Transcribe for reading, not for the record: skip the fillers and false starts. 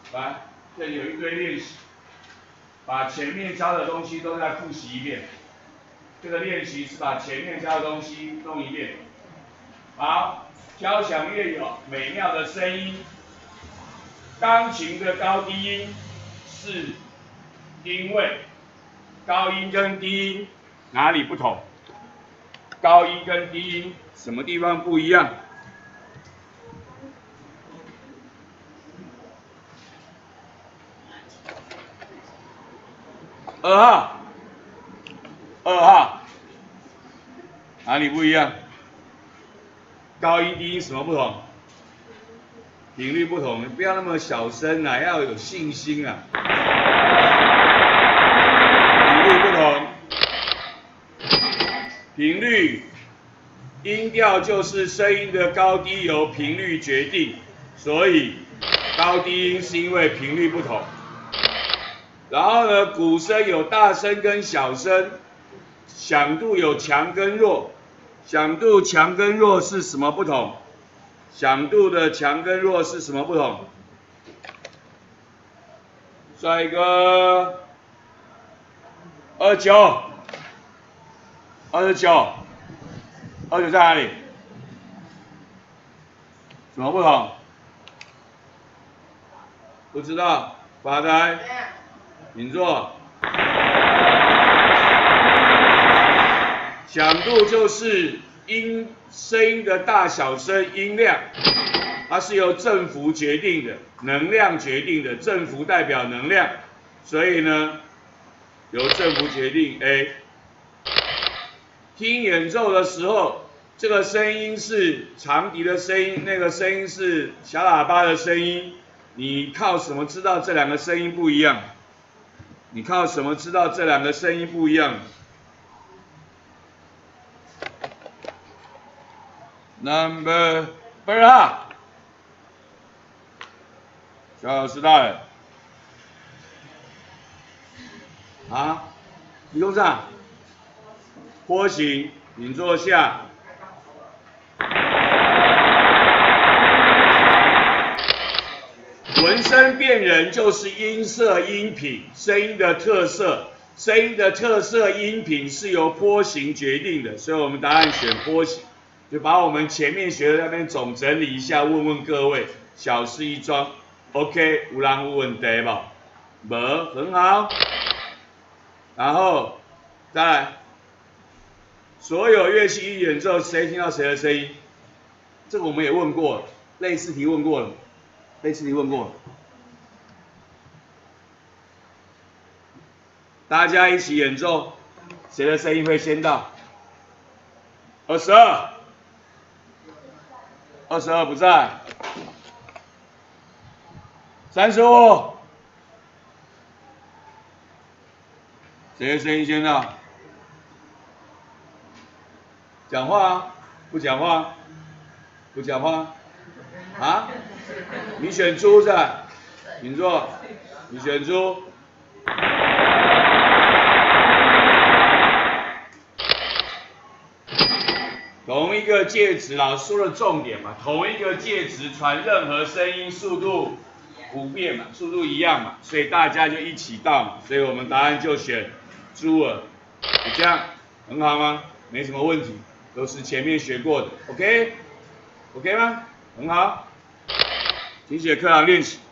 来，这里有一堆练习，把前面教的东西都再复习一遍。这个练习是把前面教的东西弄一遍。好，交响乐有美妙的声音，钢琴的高低音是因为高音跟低音哪里不同？高音跟低音什么地方不一样？2号，2号，哪里不一样？高音低音什么不同？频率不同，不要那么小声啊，要有信心啊。频率不同，频率，音调就是声音的高低由频率决定，所以高低音是因为频率不同。然后呢，鼓声有大声跟小声，响度有强跟弱，响度强跟弱是什么不同？响度的强跟弱是什么不同？帅哥，29在哪里？什么不同？不知道，发呆，请坐。响度就是声音的大小声、音量，它是由振幅决定的，能量决定的，振幅代表能量，所以呢，由振幅决定 A。听演奏的时候，这个声音是长笛的声音，那个声音是小喇叭的声音，你靠什么知道这两个声音不一样？你靠什么知道这两个声音不一样？Number 2号，小老师大人，啊，李工长，坡形，请坐下。闻声辨人就是音色、音品，声音的特色。声音的特色、音品是由坡形决定的，所以我们答案选坡形。就把我们前面学的那边总整理一下，问问各位，小事一桩 ，OK， 有人有问题不？没，很好。然后再来，所有乐器一演奏，谁听到谁的声音？这个我们也问过了，类似题问过了，大家一起演奏，谁的声音会先到？22不在。35，谁的声音先到？讲话啊？不讲话？不讲话？啊？你选猪是吧？请坐。你选猪。同一个介质，老师说的重点嘛，同一个介质传任何声音速度不变嘛，速度一样嘛，所以大家就一起到嘛，所以我们答案就选猪耳，就这样，很好吗？没什么问题，都是前面学过的 ，OK 吗？很好，请写课堂练习。